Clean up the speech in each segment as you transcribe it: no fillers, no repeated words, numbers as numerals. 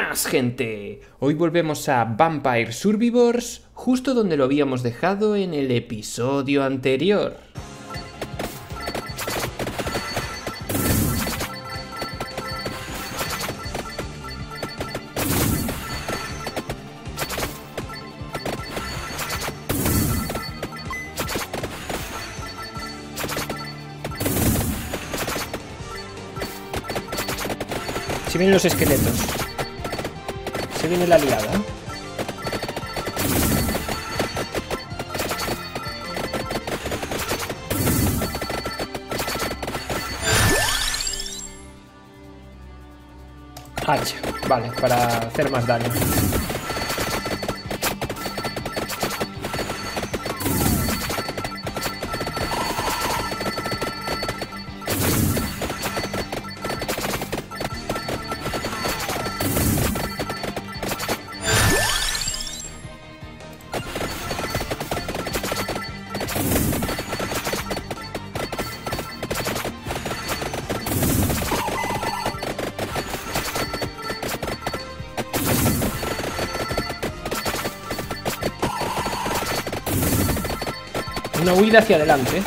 Buenas, gente. Hoy volvemos a Vampire Survivors, justo donde lo habíamos dejado en el episodio anterior. Se vienen los esqueletos. Se viene la liada. Hacha. Vale, para hacer más daño. Una huida hacia adelante.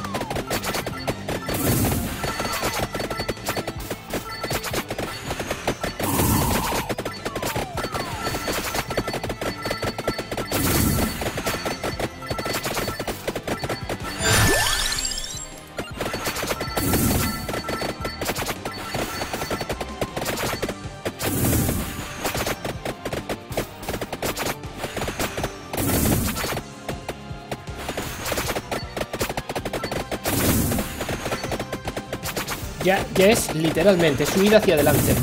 Ya es literalmente su huida hacia adelante.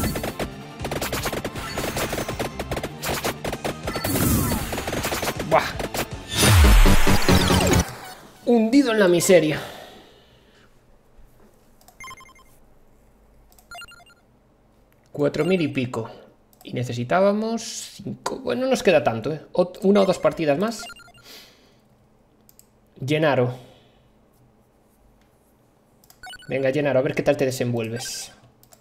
Buah. Hundido en la miseria. $4.000 y pico. Y necesitábamos 5. Bueno, no nos queda tanto, ¿eh? Una o dos partidas más. Gennaro. Venga, Gennaro, a ver qué tal te desenvuelves.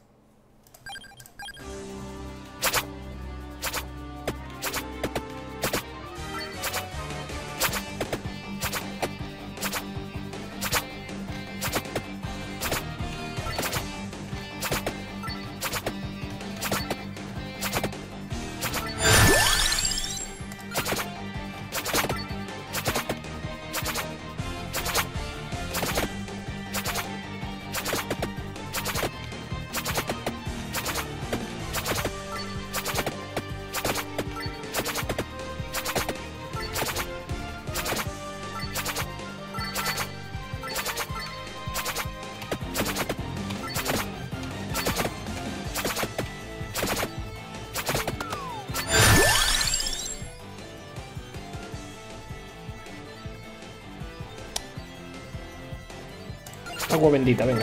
Agua bendita, venga.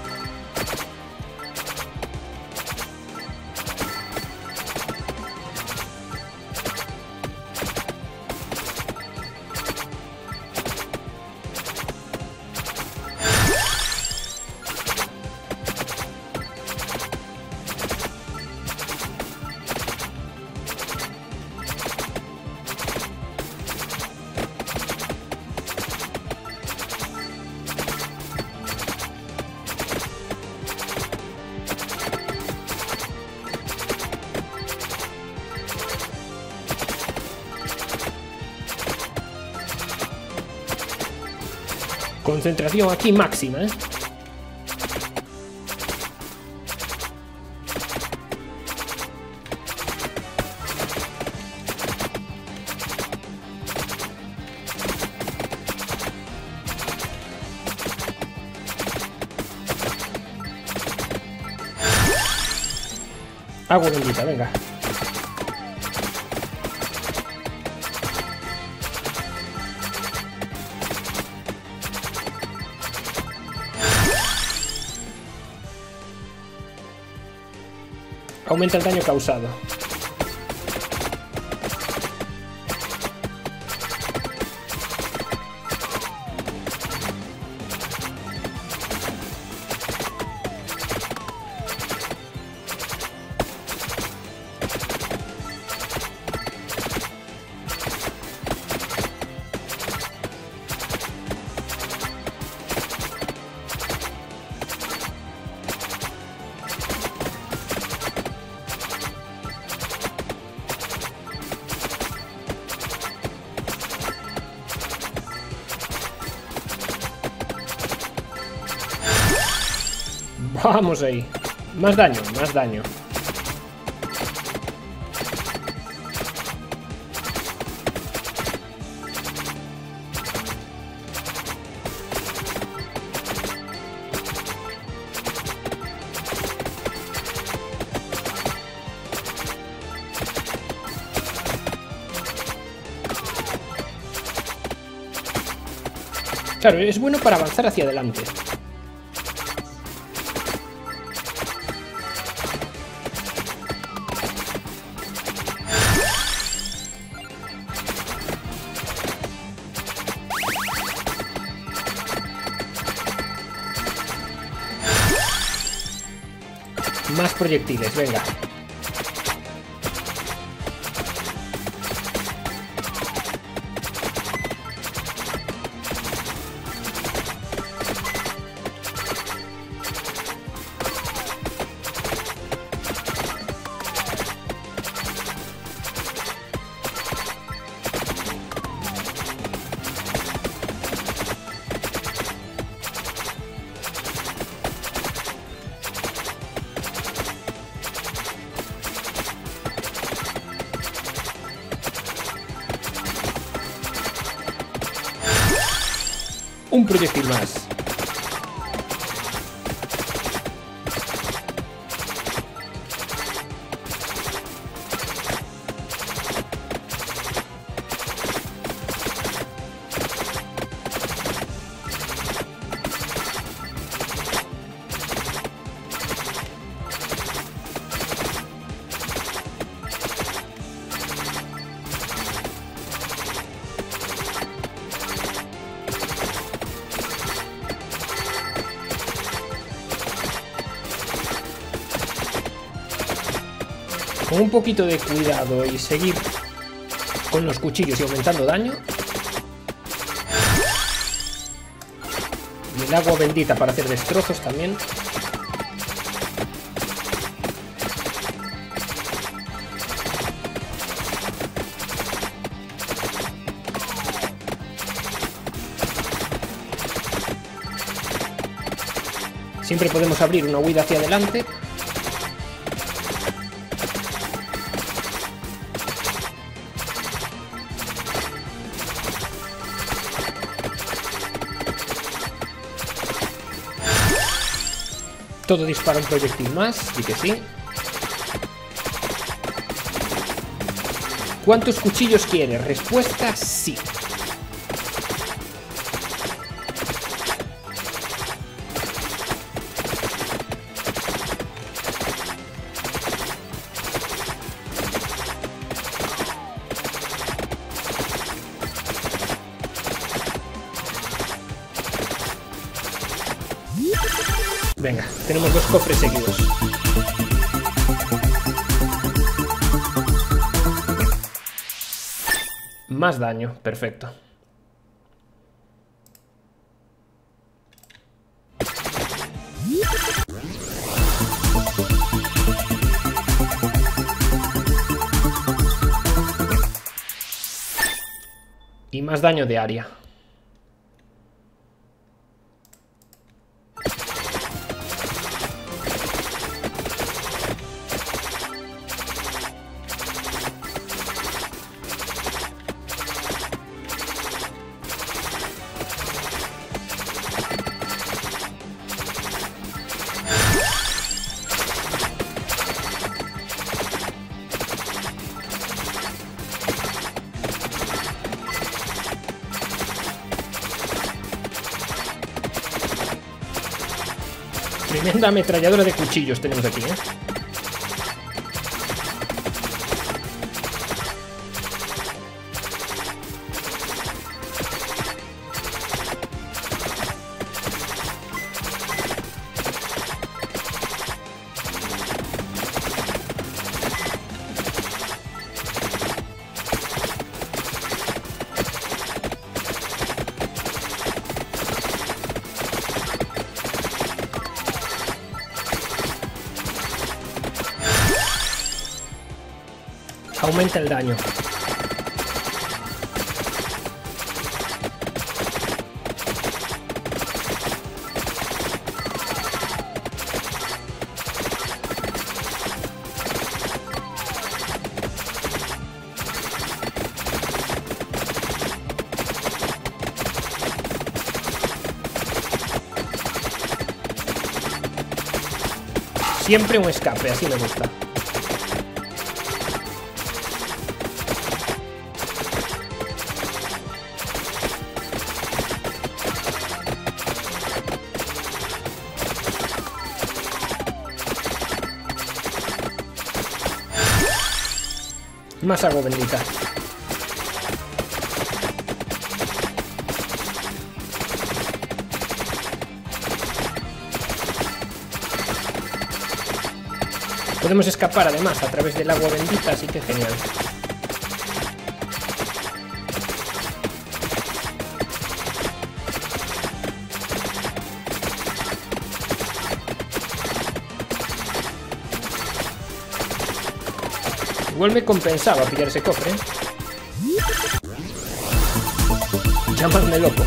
Concentración aquí máxima, ¿eh? Agua bendita, venga. Aumenta el daño causado. Vamos ahí. Más daño, más daño. Claro, es bueno para avanzar hacia adelante. Más proyectiles, venga. Un proyectil más. Con un poquito de cuidado y seguir con los cuchillos y aumentando daño. Y el agua bendita para hacer destrozos también. Siempre podemos abrir una huida hacia adelante. Todo dispara un proyectil más, y que sí. ¿Cuántos cuchillos quieres? Respuesta sí. Venga, tenemos 2 cofres seguidos. Más daño, perfecto. Y más daño de área. Tremenda ametralladora de cuchillos tenemos aquí, ¿eh? Aumenta el daño. Siempre un escape, así me gusta. Más agua bendita. Podemos escapar además a través del agua bendita, así que genial. Igual me compensaba pillar ese cofre, ¿eh? Llamadme loco.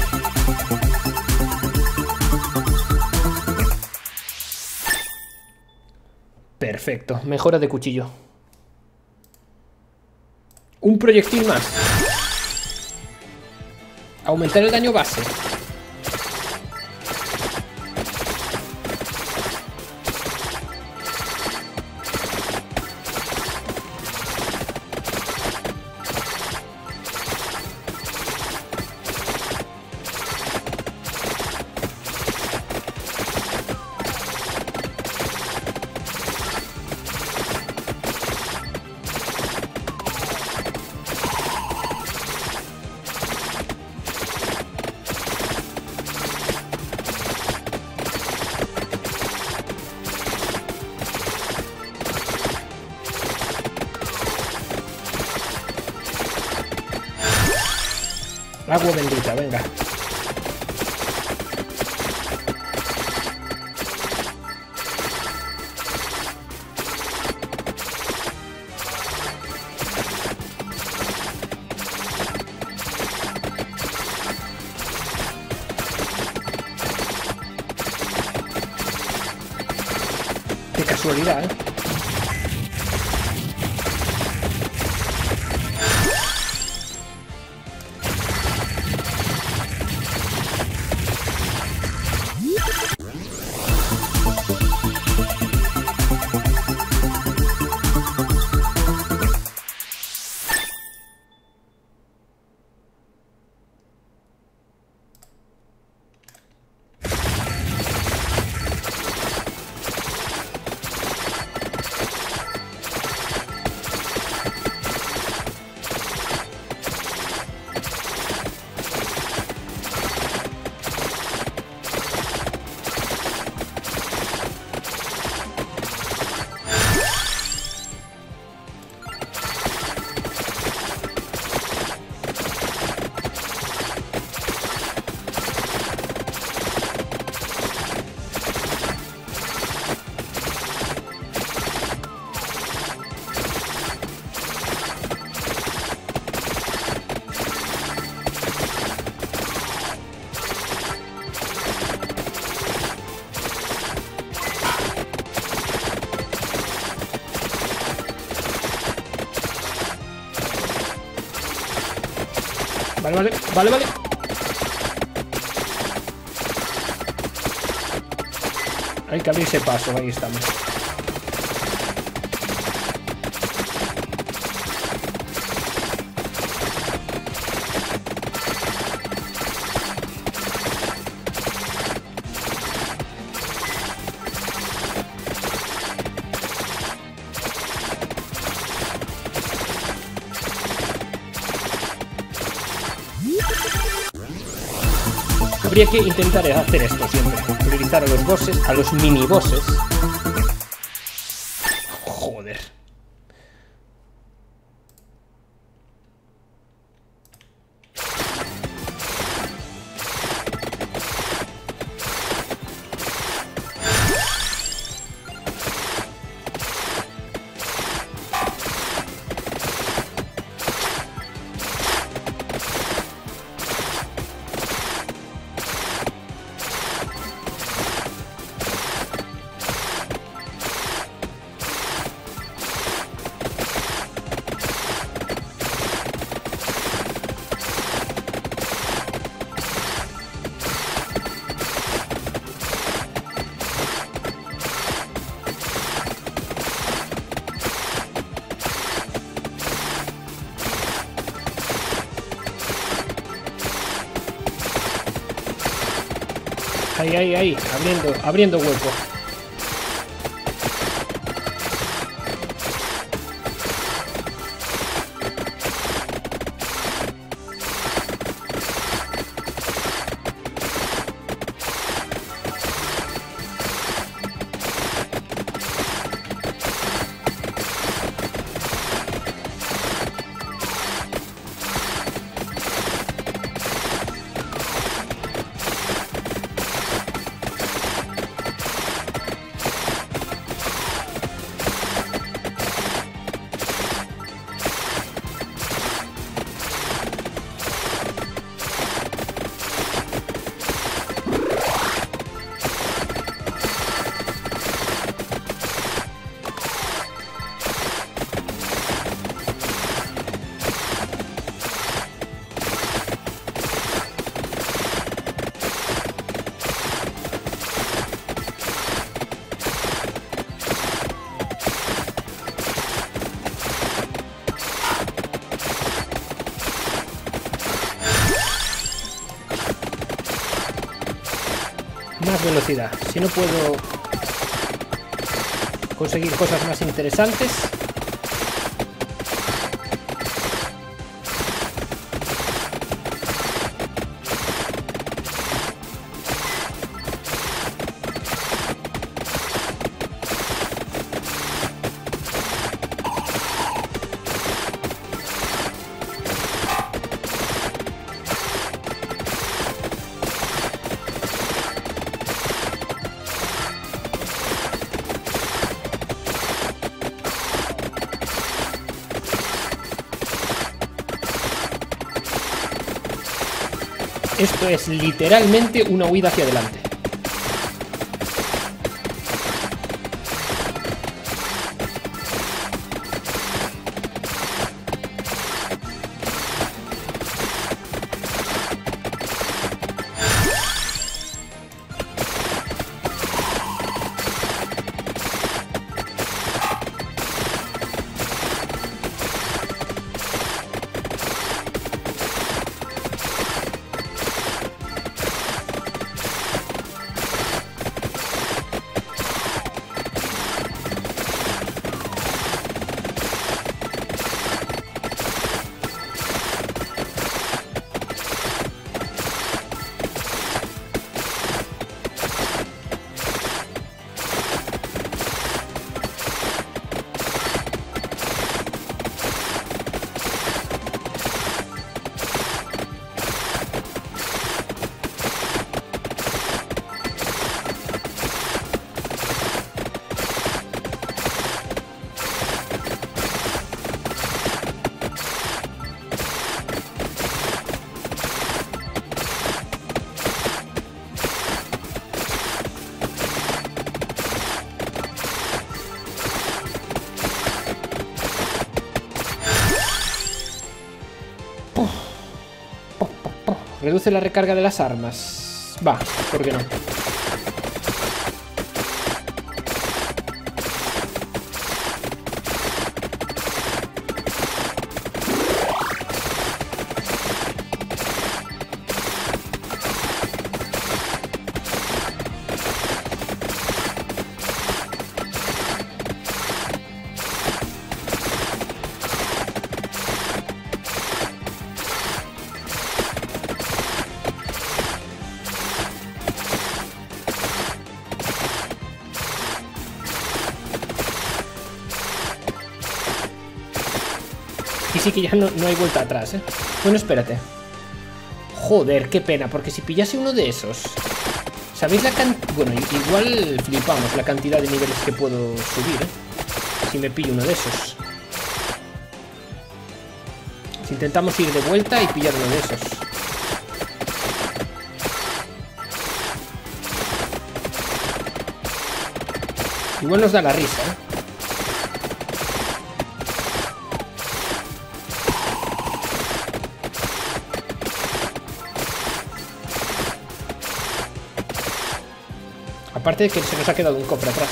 Perfecto, mejora de cuchillo. Un proyectil más. Aumentar el daño base. Agua bendita, venga. Qué casualidad, ¿eh? Vale. Hay que abrirse paso, ahí estamos. Habría que intentar hacer esto siempre. Priorizar a los bosses, a los mini bosses. Joder. Ahí, ahí, ahí. Abriendo hueco. Más velocidad. Si no puedo conseguir cosas más interesantes. Esto es literalmente una huida hacia adelante. Reduce la recarga de las armas. Va, ¿por qué no? Y sí que ya no hay vuelta atrás, ¿eh? Bueno, espérate. Joder, qué pena, porque si pillase uno de esos... ¿Sabéis la cantidad? Bueno, igual flipamos la cantidad de niveles que puedo subir, ¿eh? Si me pillo uno de esos. Si intentamos ir de vuelta y pillar uno de esos. Igual nos da la risa, ¿eh? Aparte de que se nos ha quedado un cofre atrás.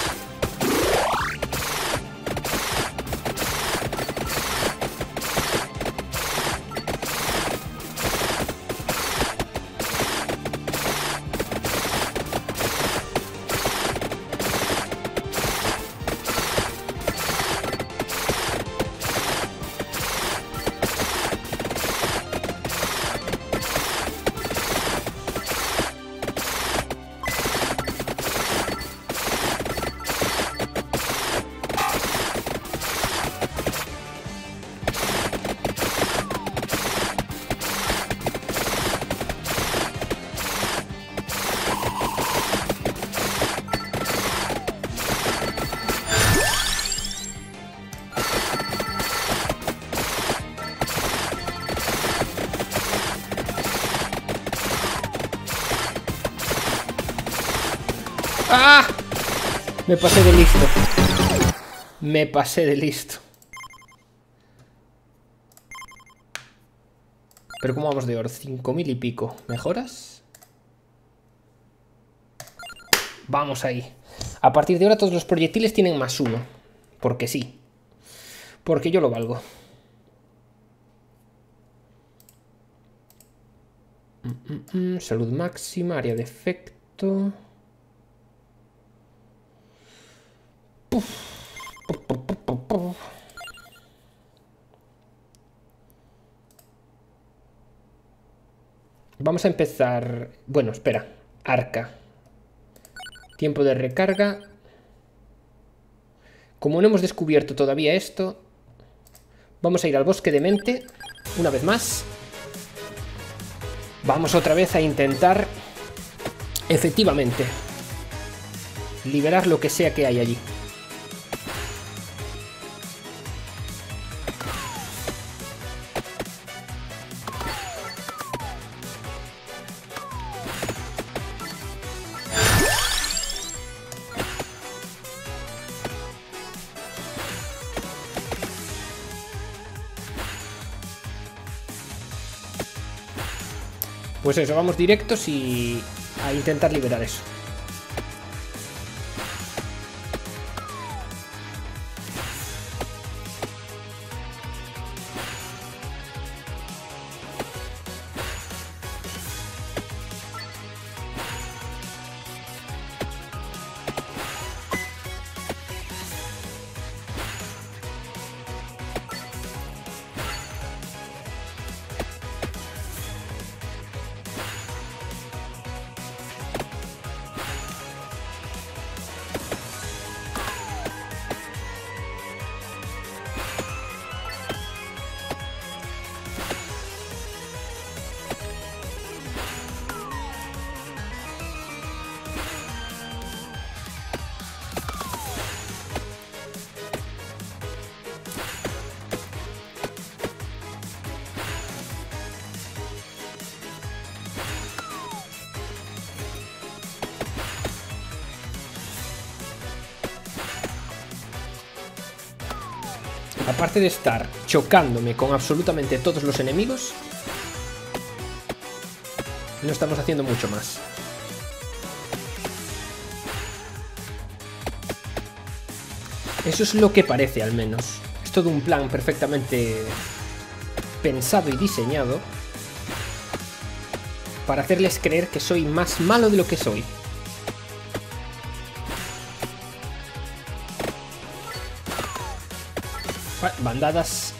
¡Ah! Me pasé de listo. Me pasé de listo. Pero ¿cómo vamos de oro? 5000 y pico. ¿Mejoras? Vamos ahí. A partir de ahora todos los proyectiles tienen +1. Porque sí. Porque yo lo valgo. Salud máxima, área de efecto. Vamos a empezar... Bueno, espera. Arca. Tiempo de recarga. Como no hemos descubierto todavía esto, vamos a ir al bosque de mente. Una vez más. Vamos otra vez a intentar, efectivamente, liberar lo que sea que hay allí. Pues eso, vamos directos y a intentar liberar eso. Aparte de estar chocándome con absolutamente todos los enemigos, no estamos haciendo mucho más. Eso es lo que parece, al menos. Es todo un plan perfectamente pensado y diseñado para hacerles creer que soy más malo de lo que soy. Bandadas.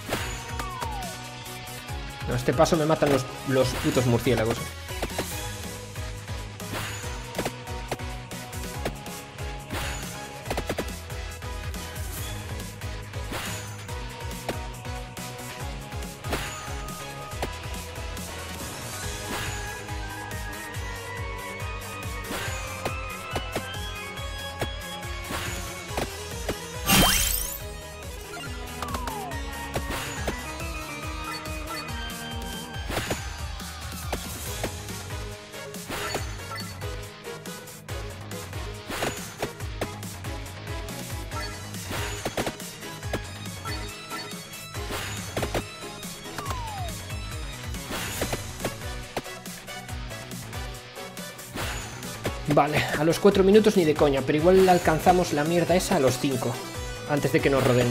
No, a este paso me matan los putos murciélagos. Vale, a los 4 minutos ni de coña, pero igual alcanzamos la mierda esa a los 5, antes de que nos rodeen.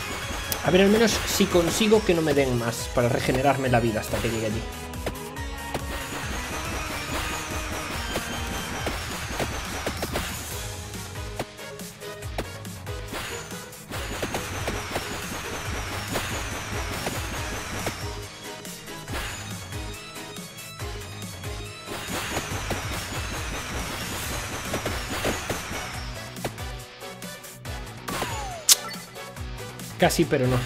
A ver, al menos si consigo que no me den más para regenerarme la vida hasta que llegue allí. Casi, pero no.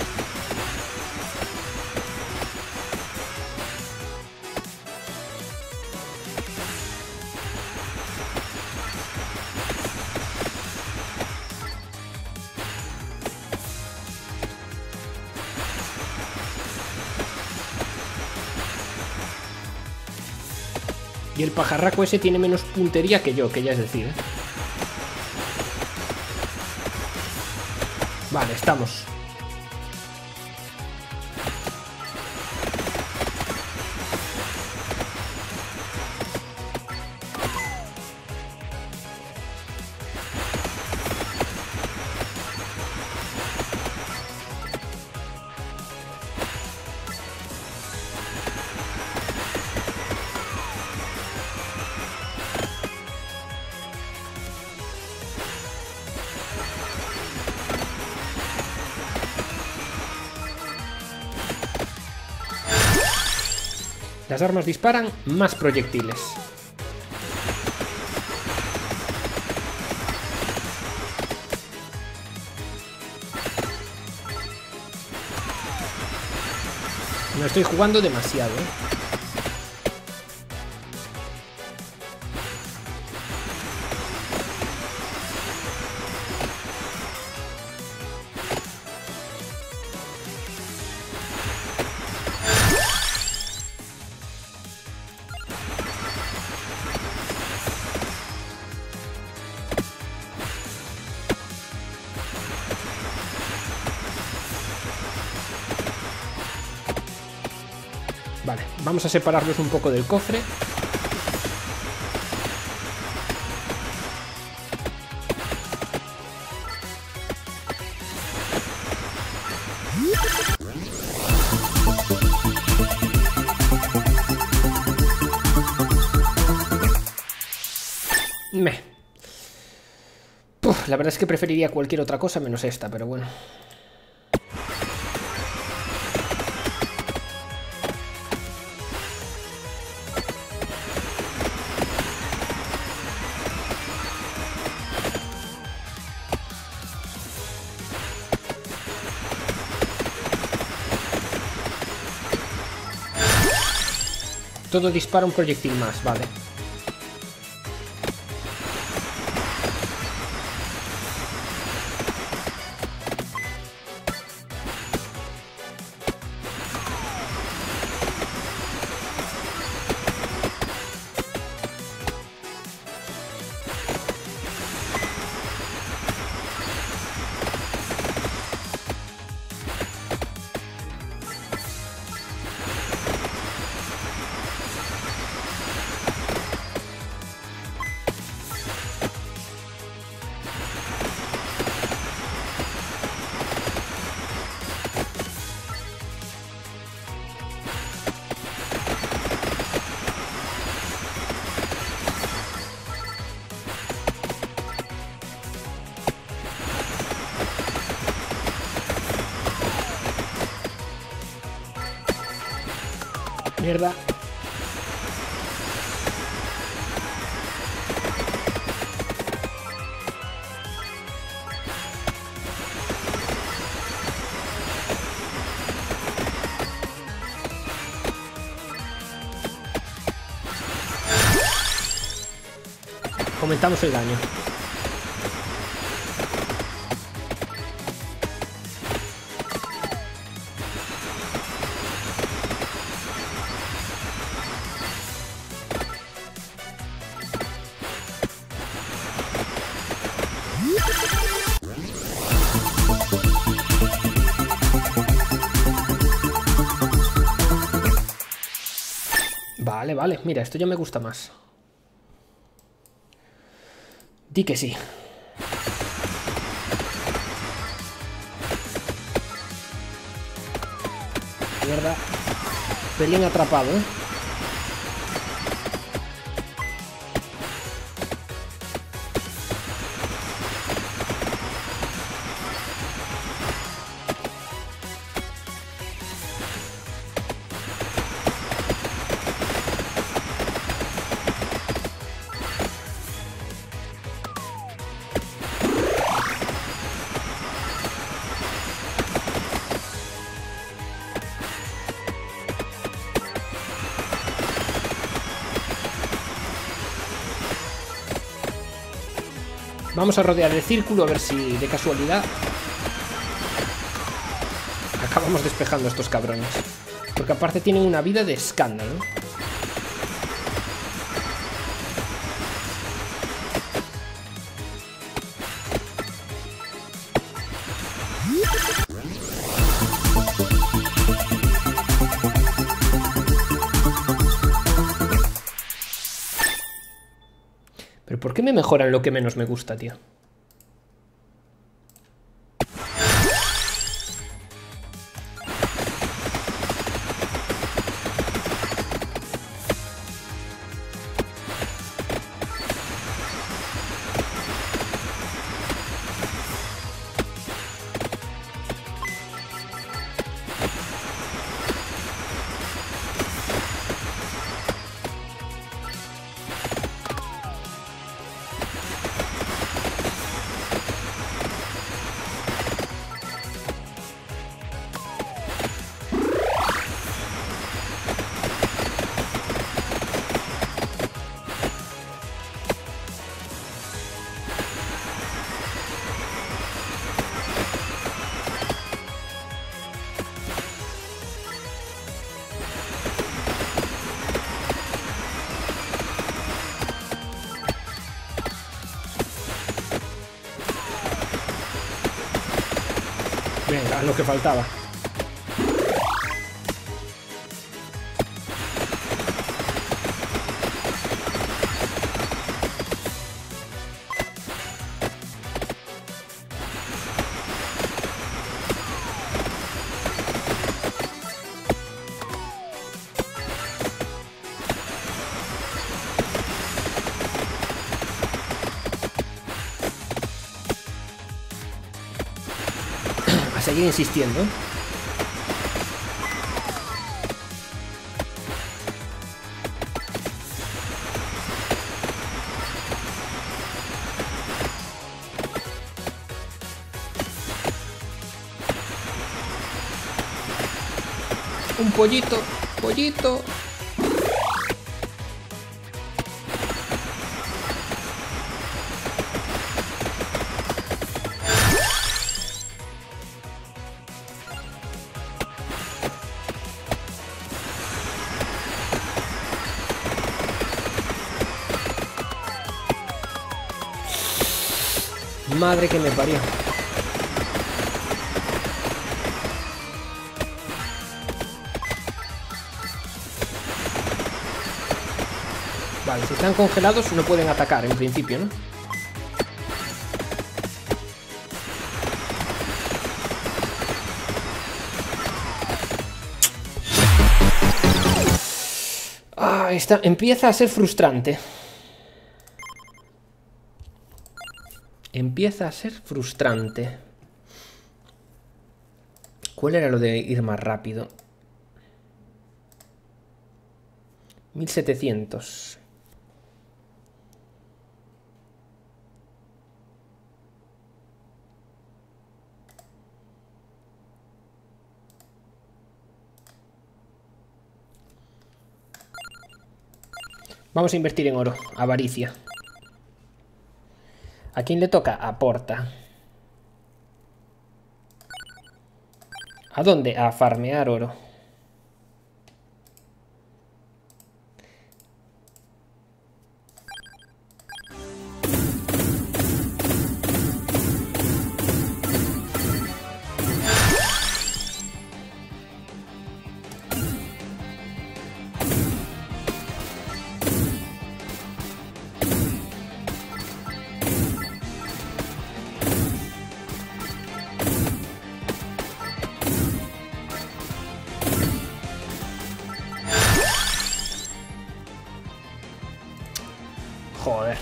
Y el pajarraco ese tiene menos puntería que yo, que ya es decir, ¿eh? Vale, estamos. Las armas disparan más proyectiles. Me estoy jugando demasiado, ¿eh? Vale, vamos a separarlos un poco del cofre. La verdad es que preferiría cualquier otra cosa menos esta, pero bueno. Todo dispara un proyectil más, vale. Mierda. Aumentamos el daño. Vale, vale. Mira, esto ya me gusta más. Di que sí. Mierda. Pelín atrapado, ¿eh? Vamos a rodear el círculo a ver si de casualidad acabamos despejando a estos cabrones. Porque aparte tienen una vida de escándalo. ¿Pero por qué me mejoran lo que menos me gusta, tío? Venga, lo que faltaba. A seguir insistiendo. Un pollito, pollito. Madre que me parió. Vale, si están congelados no pueden atacar en principio, ¿no? Ah, empieza a ser frustrante. Empieza a ser frustrante. ¿Cuál era lo de ir más rápido? 1700. Vamos a invertir en oro. Avaricia. ¿A quién le toca? A Porta. ¿A dónde? A farmear oro. Joder.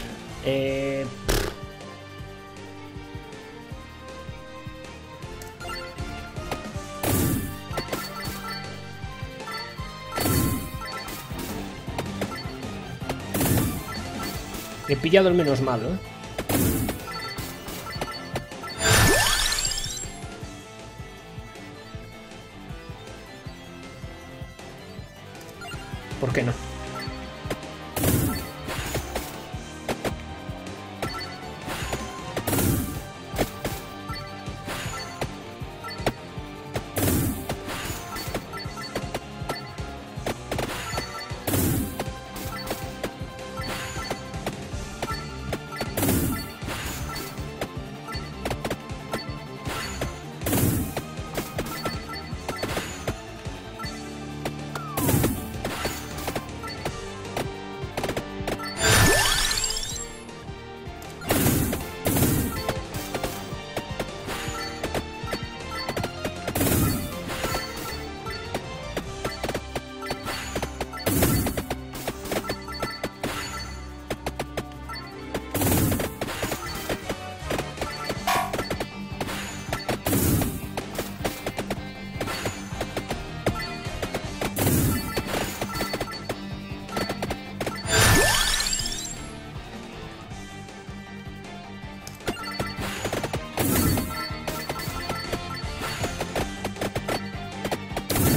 He pillado el menos malo, ¿eh? ¿Por qué no?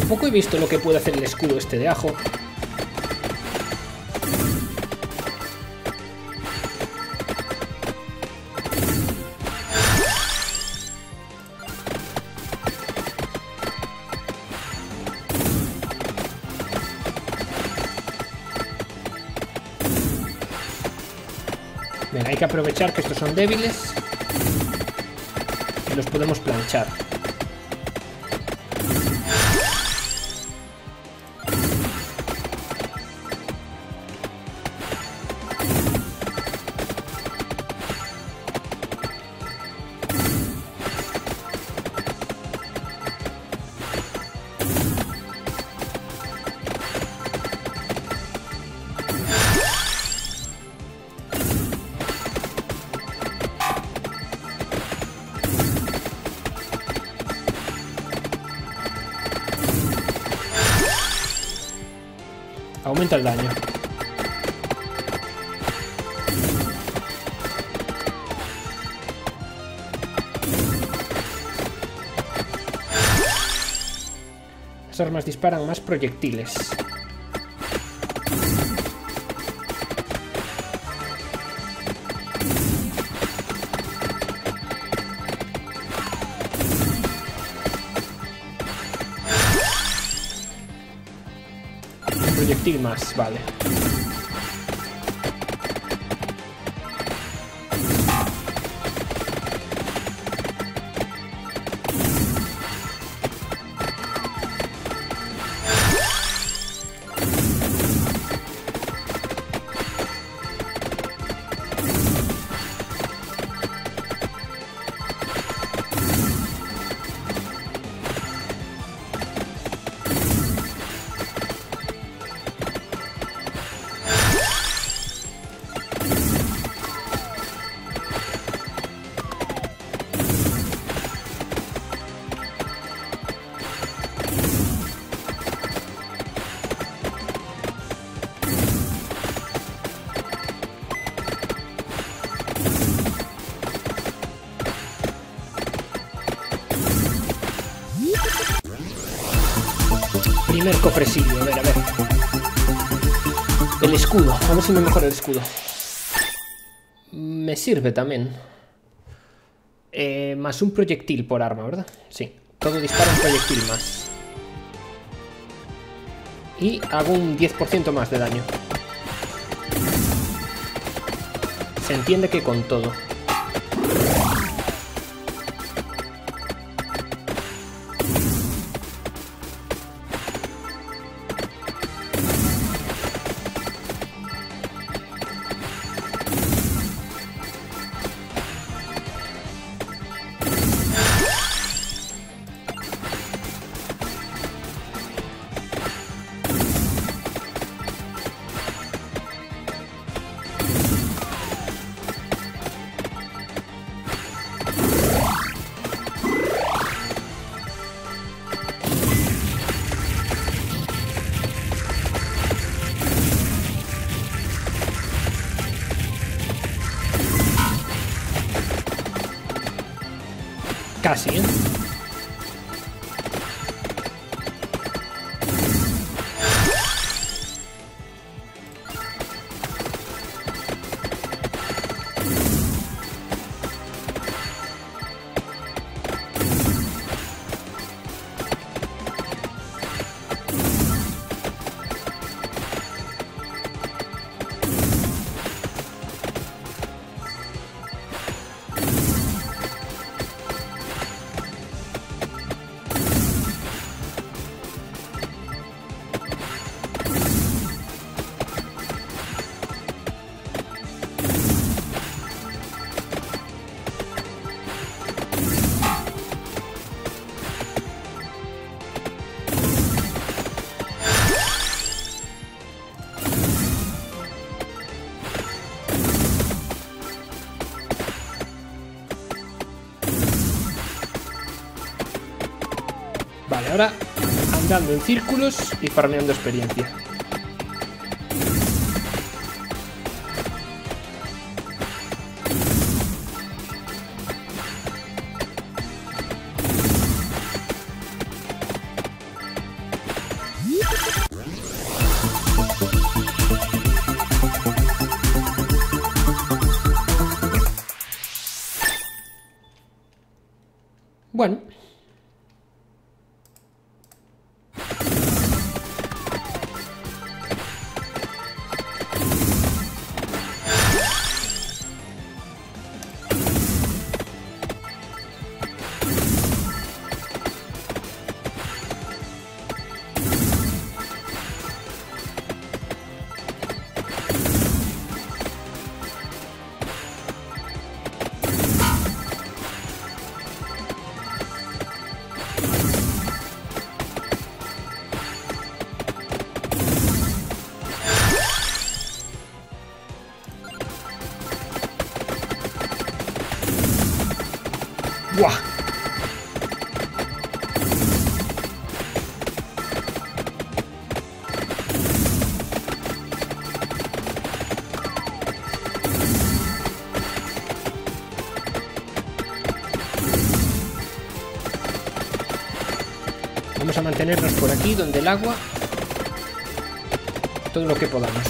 Tampoco he visto lo que puede hacer el escudo este de ajo. Venga, hay que aprovechar que estos son débiles y los podemos planchar. Aumenta el daño. Las armas disparan más proyectiles. Proyectil más, vale. Primer cofrecillo, a ver, a ver. El escudo, a ver si me mejora el escudo. Me sirve también. Más un proyectil por arma, ¿verdad? Sí, todo dispara un proyectil más. Y hago un 10% más de daño. Se entiende que con todo. Casi, ¿eh? Vale, ahora andando en círculos y farmeando experiencia. Bueno. ¡Buah! Vamos a mantenernos por aquí, donde el agua, todo lo que podamos.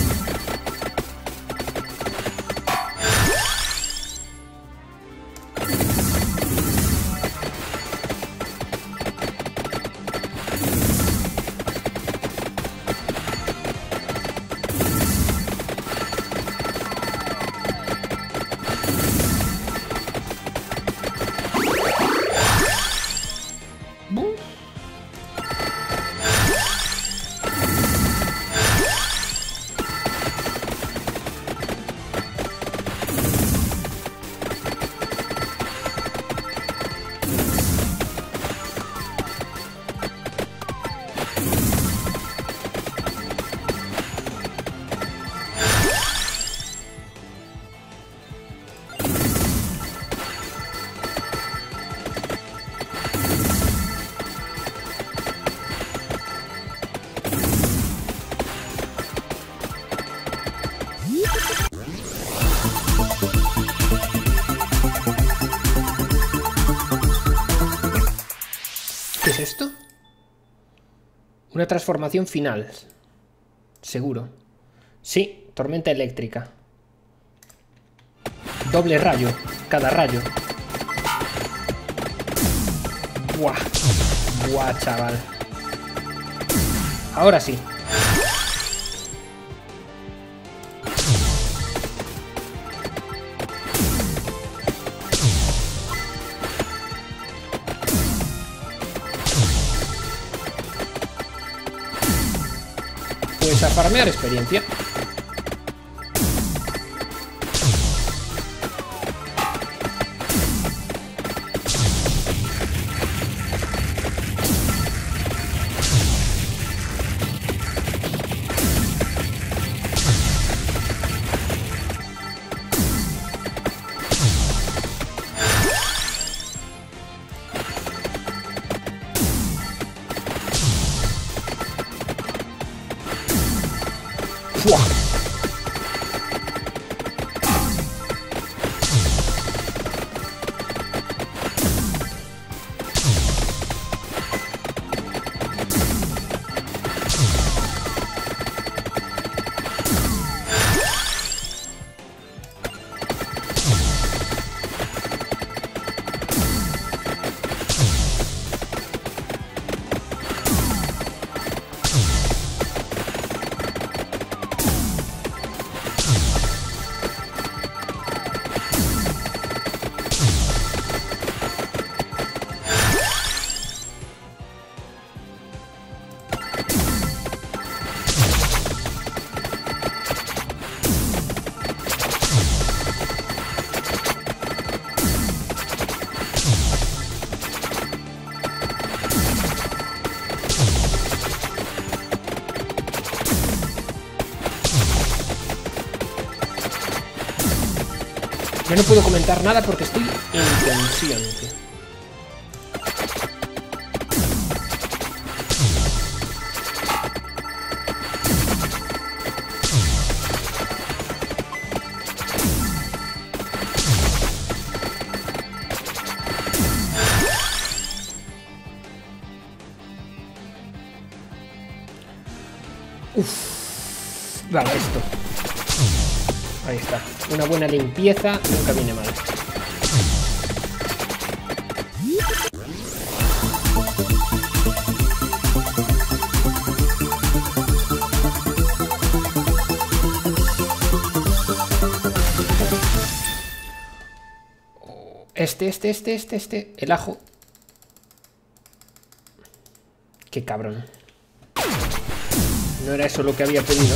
¿Qué es esto? Una transformación final. Seguro. Sí, tormenta eléctrica. Doble rayo. Cada rayo. Buah. Buah, chaval. Ahora sí. Pues a farmear experiencia. ¡Fua! Yo no puedo comentar nada porque estoy en tensión, tío. Uf, vale, esto. Ahí está. Una buena limpieza nunca viene mal. El ajo. Qué cabrón. No era eso lo que había pedido.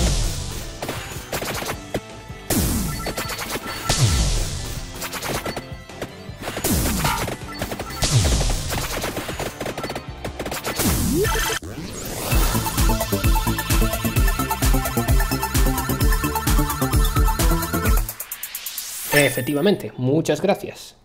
Efectivamente, muchas gracias.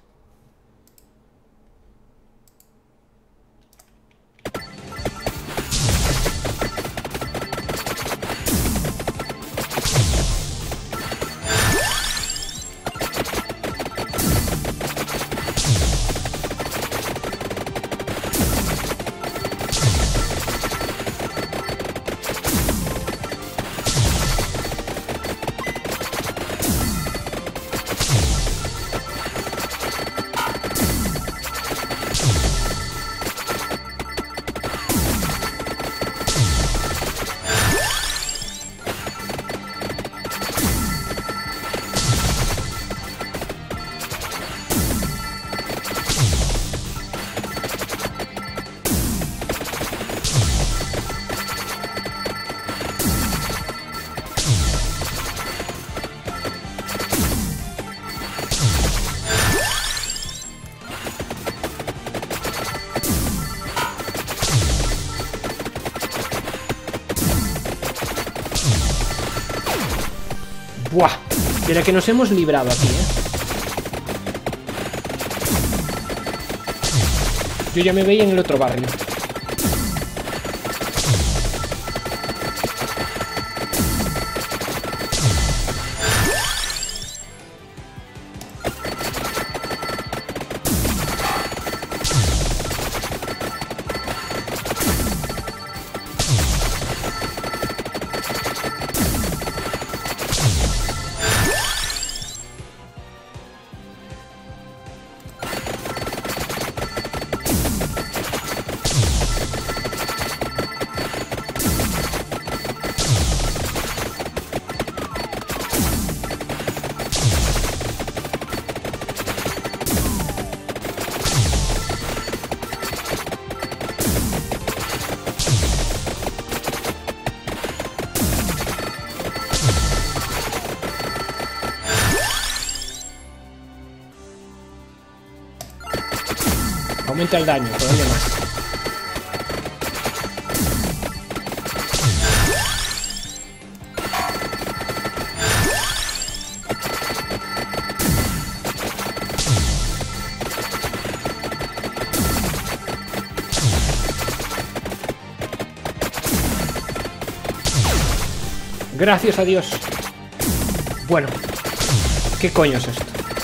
Buah, de la que nos hemos librado aquí, Yo ya me veía en el otro barrio. Aumenta el daño, todavía más. Gracias a Dios. Bueno, ¿qué coño es esto?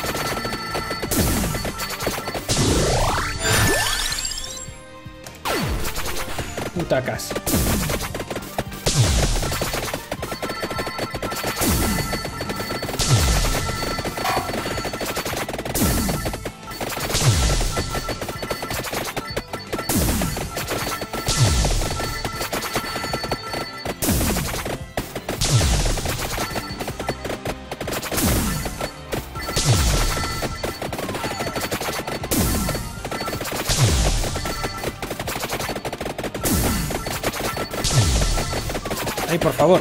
Puta casa. Ay, por favor.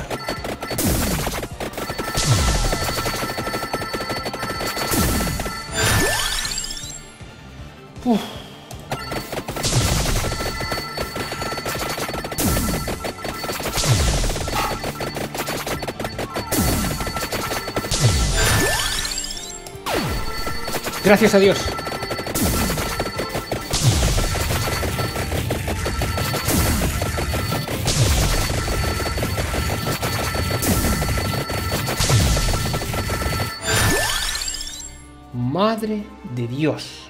Uf. Gracias a Dios. Madre de Dios.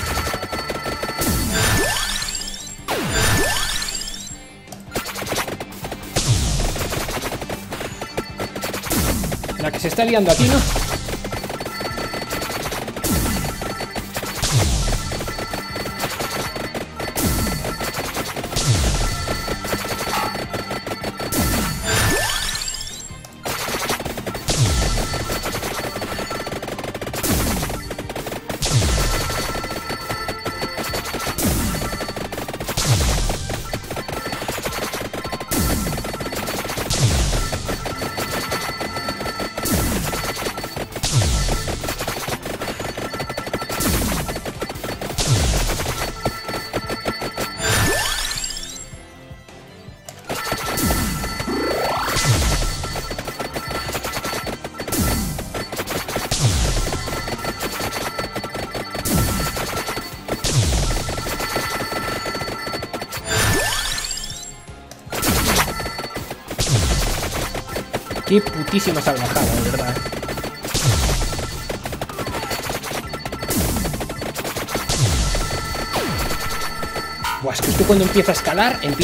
La que se está liando aquí, ¿no? Qué putísima salvajada, de verdad. Buah, es que esto cuando empieza a escalar, ¿eh?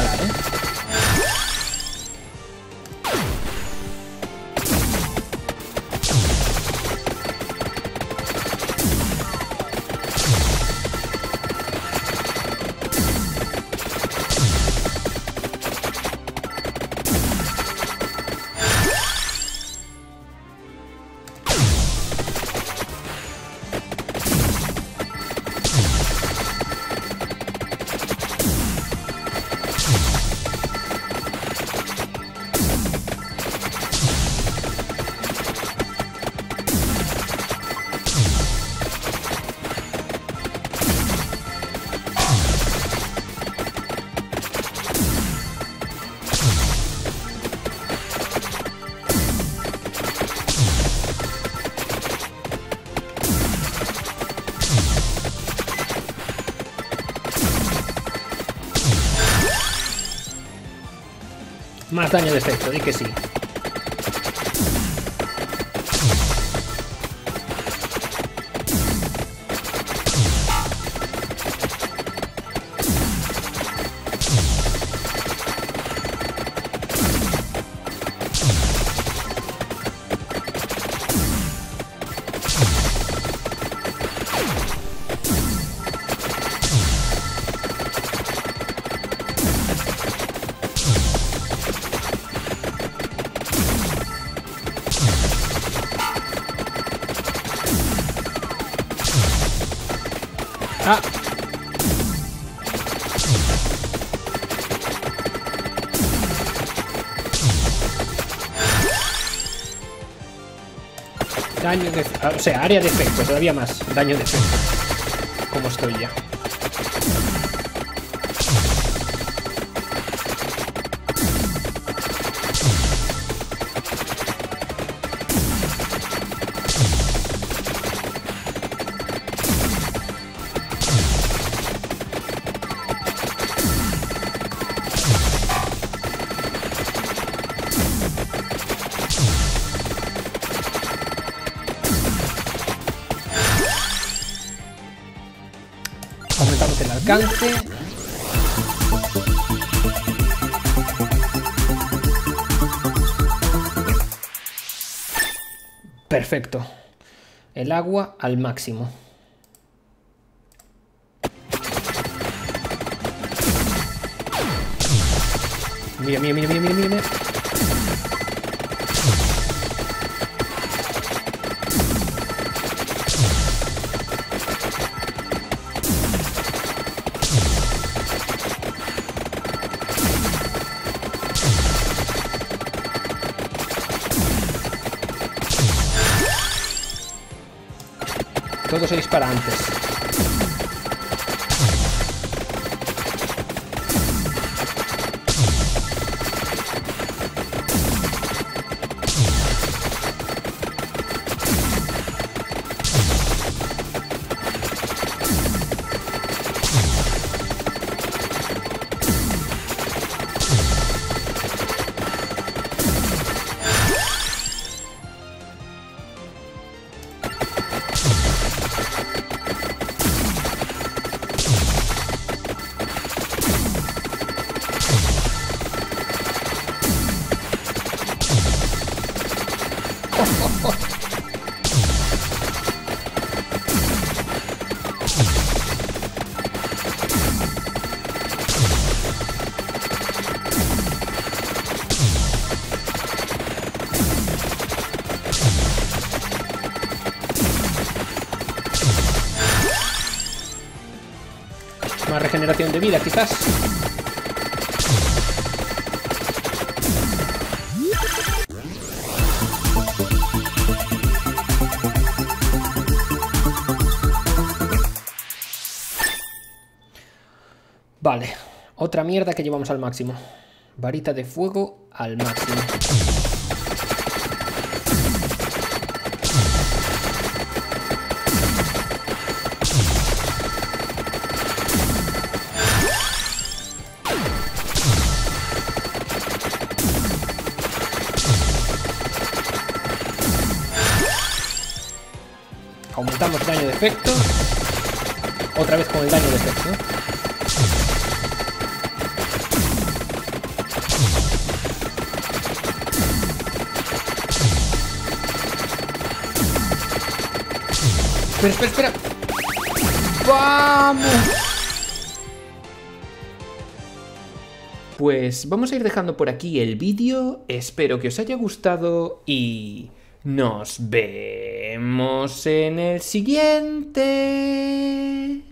Más daño de efecto, di que sí. Ah. Daño de... o sea, área de efecto, todavía más. Daño de efecto. Como estoy ya. Aumentamos el alcance. Perfecto. El agua al máximo. Mira, mira, mira, mira, mira, mira. Todo se dispara antes. Más regeneración de vida, quizás. Vale, otra mierda que llevamos al máximo. Varita de fuego al máximo. efecto. Otra vez con el daño de efecto. Espera. ¡Vamos! Pues vamos a ir dejando por aquí el vídeo. Espero que os haya gustado y nos vemos en el siguiente.